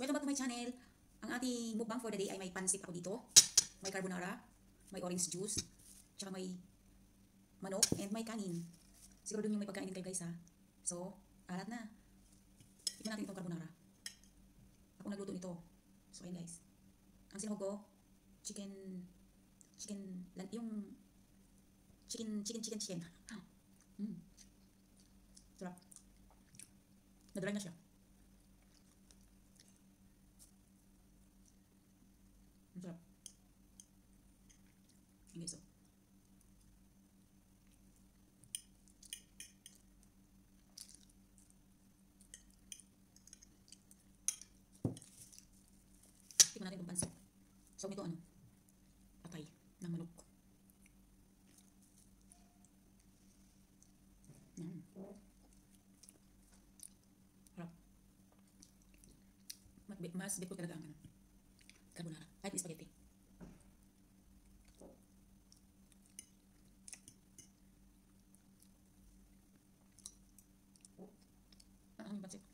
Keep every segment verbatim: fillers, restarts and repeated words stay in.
Welcome back to my channel. Ang ating mukbang for the day ay may pansit ako dito, may carbonara, may orange juice, tsaka may manok, and may kanin. Siguro dun yung may pagkain din kayo guys ha. So, alat na. Tignan natin itong carbonara. Ako nagluto nito. So, ayun guys. Ang sinahog ko, chicken, chicken, yung chicken, chicken, chicken, chicken. Mm. Sarap. Na-dry na siya. Ang sarap. Ang guys, oh. Tingnan natin itong pansit. So, ito ano? Patay ng manok. Mm. Harap. Mas bit ko talaga ang ano, carbonara. Kahit spaghetti. Ang yung pansit.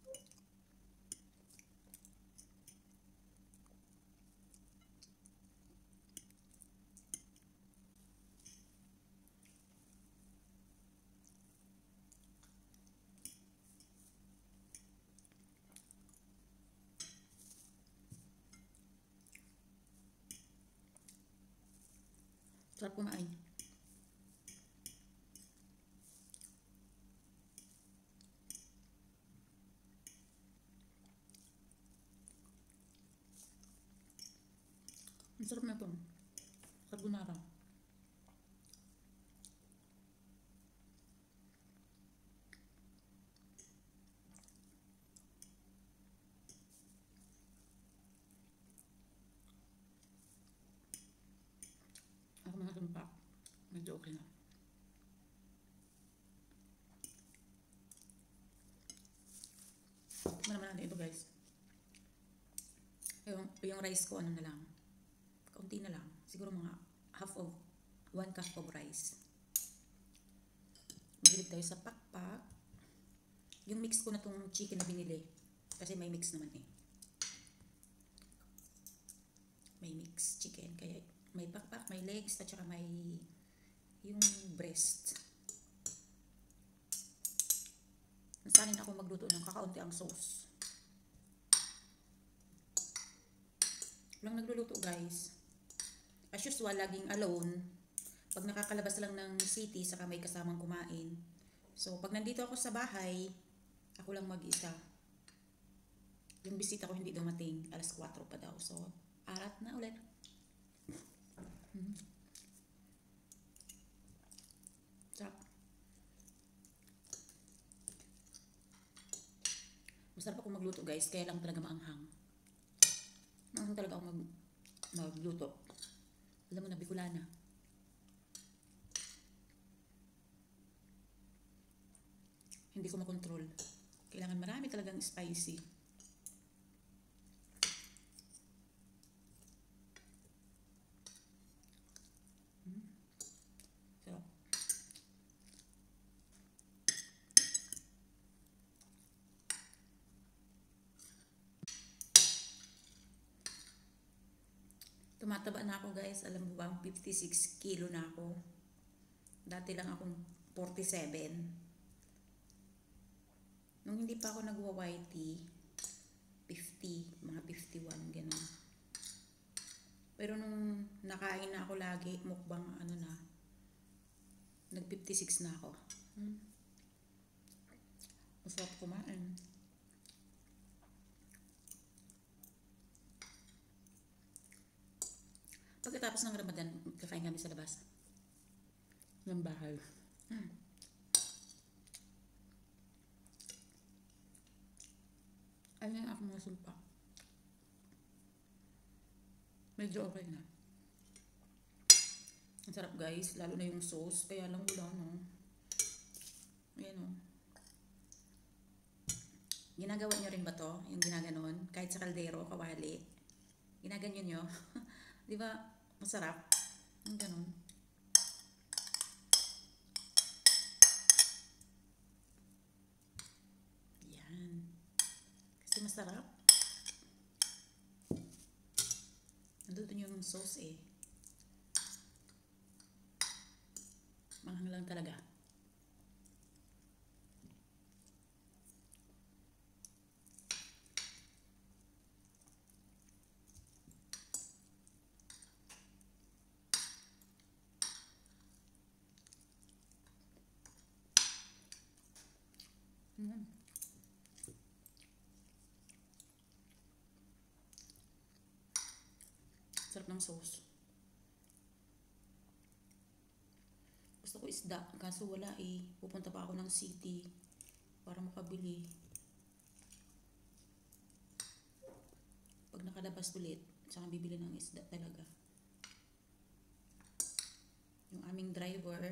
Sarap kumain. Ang sarap na ito. Carbonara. Ako mga tumpak. Medyo okay na. Tignan naman natin ito guys. Yung, yung rice ko ano na lang. Kaunti na lang. Siguro mga half of one cup of rice. Mahilig tayo sa pakpak. Yung mix ko na tong chicken na binili. Kasi may mix naman eh. May mix chicken. Kaya may pakpak, may legs, at saka may yung breast. Nasanin ako magluto ng kakaunti ang sauce. Walang nagluluto guys. As usual, laging alone. Pag nakakalabas lang ng city, saka may kasamang kumain. So, pag nandito ako sa bahay, ako lang mag-isa. Yung bisita ko hindi dumating. alas kwatro pa daw. So, arat na ulit. Hmm. Sarap. Masarap ako magluto guys. Kaya lang talaga maanghang. Maanghang talaga ako mag magluto. Alam mo na, Bicolana. Hindi ko makontrol. Kailangan marami talagang spicy. Hmm. Sarap. Tumataba na ako guys. Alam mo ba, fifty-six kilo na ako. Dati lang akong forty-seven. Nung hindi pa ako nagwa-Y T, fifty, mga fifty-one, gano'n. Pero nung nakain na ako lagi, mukbang ano na, nag fifty-six na ako. Hmm. Masarap kumain. Pagkatapos ng Ramadan, kakain kami sa labas ng bahay. Hmm. Ayun yung aking mga sumpa. Medyo okay na. Ang sarap guys, lalo na yung sauce. Kaya lang wala no. Ayan o. Ginagawa nyo rin ba to? Yung ginaganon? Kahit sa kaldero, kawali. Ginaganyan nyo. Di ba masarap? Ang ganon. Yan. Kasi masarap. sauce eh. Manghang lang talaga. Mm. Sarap ng sauce. Gusto ko isda, kaso wala eh. Pupunta pa ako ng city para makabili. Pag nakalabas ulit, saka bibili ng isda talaga. Yung aming driver,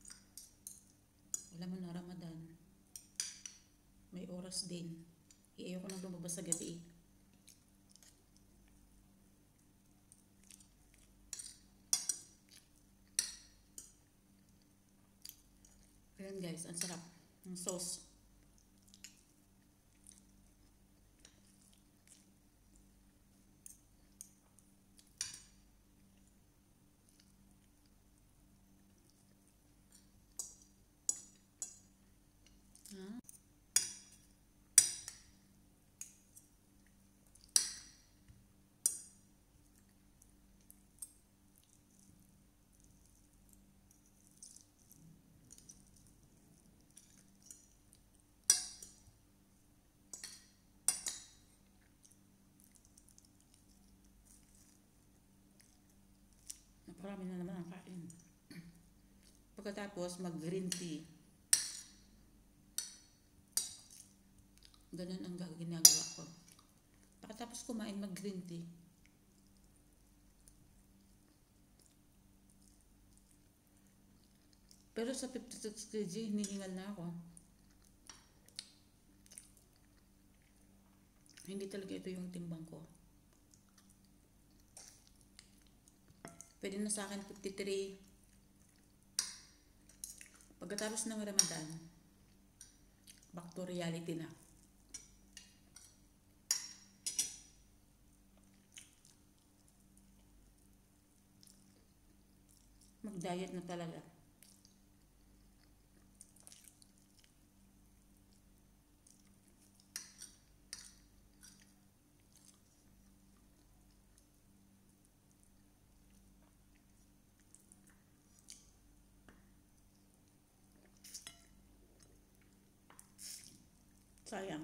wala man na Ramadan. May oras din. Iayaw ko nang lumabas sa gabi. Ayan guys, ang sarap ng sauce. Ah. Naparami na naman ang kain. Pagkatapos mag green tea. Ganun ang ginagawa ko. Pagkatapos kumain mag green tea. Pero sa fifty-six kilograms, hinihingal na ako. Hindi talaga ito yung timbang ko. Pwede na sa akin fifty-three. Pagkatapos ng Ramadan, back to reality na. Mag-diet na talaga. Sayang.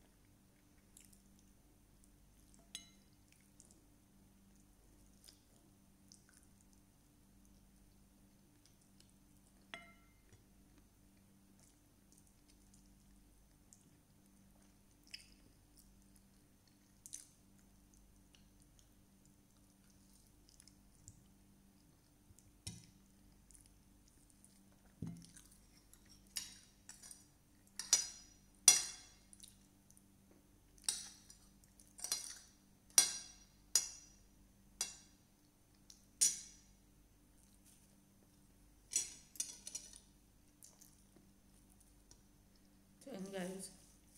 So, and guys,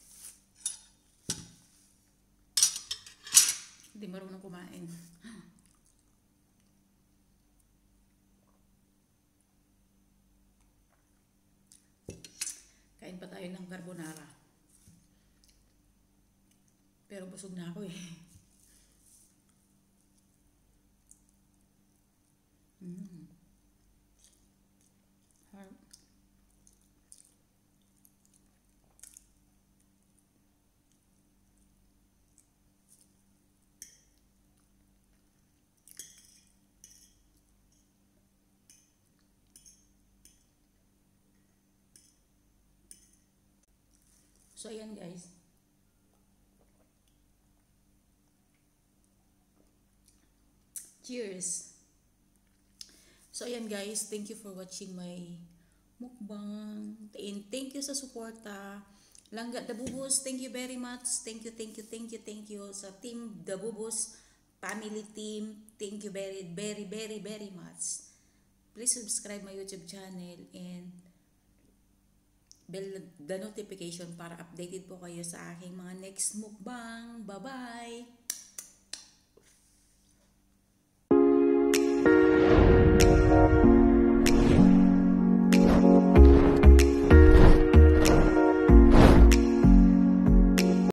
hindi marunong kumain. Kain pa tayo ng carbonara. Pero busog na ako eh. Mm. So, ayan guys. Cheers! So, ayan guys. Thank you for watching my mukbang. And thank you sa suporta. Langga The Bubus, thank you very much. Thank you, thank you, thank you, thank you. Sa team The Bubus, family team, thank you very, very, very, very much. Please subscribe my YouTube channel and bell the notification para updated po kayo sa aking mga next mukbang. Bye-bye!